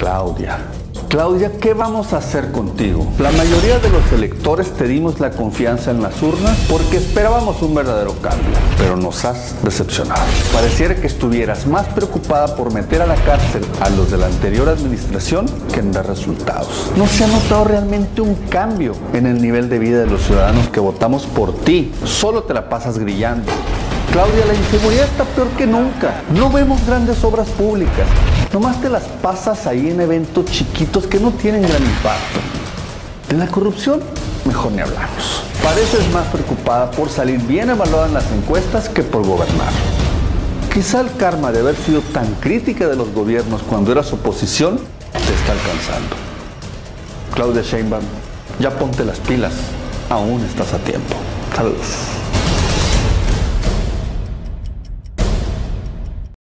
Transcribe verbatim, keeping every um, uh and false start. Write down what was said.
Claudia. Claudia, ¿qué vamos a hacer contigo? La mayoría de los electores te dimos la confianza en las urnas porque esperábamos un verdadero cambio, pero nos has decepcionado. Pareciera que estuvieras más preocupada por meter a la cárcel a los de la anterior administración que en dar resultados. No se ha notado realmente un cambio en el nivel de vida de los ciudadanos que votamos por ti. Solo te la pasas grillando. Claudia, la inseguridad está peor que nunca. No vemos grandes obras públicas. Nomás te las pasas ahí en eventos chiquitos que no tienen gran impacto. De la corrupción, mejor ni hablamos. Pareces más preocupada por salir bien evaluada en las encuestas que por gobernar. Quizá el karma de haber sido tan crítica de los gobiernos cuando eras oposición te está alcanzando. Claudia Sheinbaum, ya ponte las pilas. Aún estás a tiempo. Saludos.